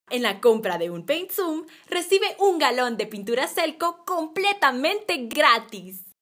En la compra de un Paint Zoom, recibe un galón de pintura Selco completamente gratis.